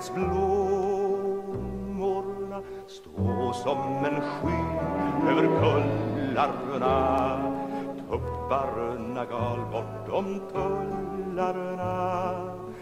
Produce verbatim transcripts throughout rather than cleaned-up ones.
kärleksblommorna stå som en sky över kullarna. Tupparna gal bortom tullarna.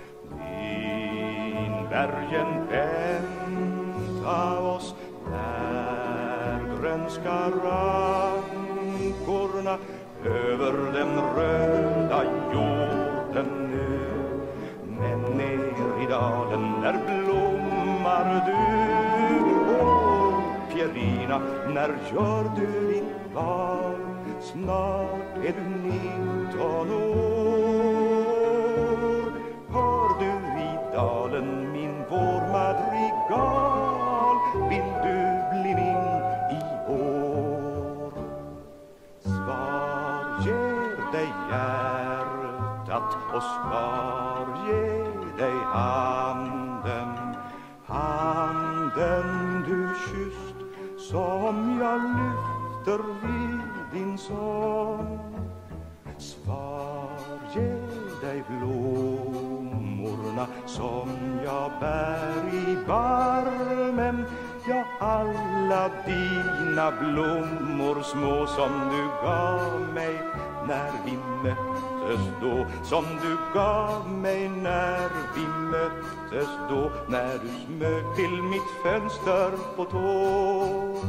Vinbergen vänta oss där grönska rankorna över den röda jorden nu. Men ner i dalen där blommar du. Åh, Pierina, när gör du ditt val? Snart är du nitton år. Hör du i dalen min vårmadrigal? Vill du bli min i år? Svar ger dig hjärtat och svar ger dig handen. Handen du kysst som jag lyfter vid din sång. Svar ger dig blommorna som jag bär i barmen. Ja, alla dina blommor små som du gav mig när vi möttes då. Som du gav mig när vi möttes då. När du smög till mitt fönster på tå.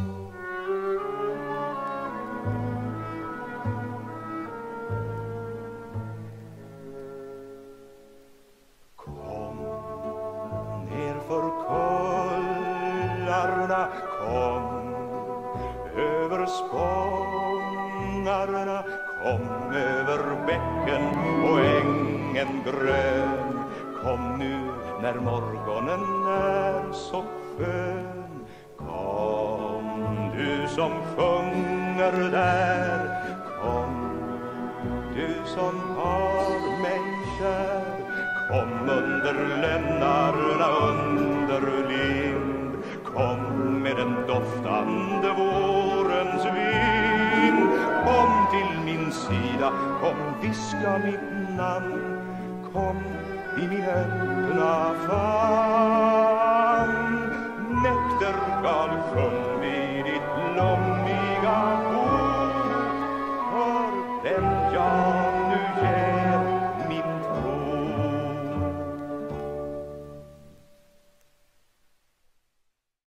För kullarna kom över spångarna, kom över bäcken och ängen grön. Kom nu när morgonen är så skön. Kom du som sjunger där, kom du som har mig kär. Kom under lännarna under lind. Kom med den doftande vårens vind. Kom till min sida, kom viska mitt namn. Kom i min öppna famn. Näktergal sjung vid ditt lommiga bord. För den jag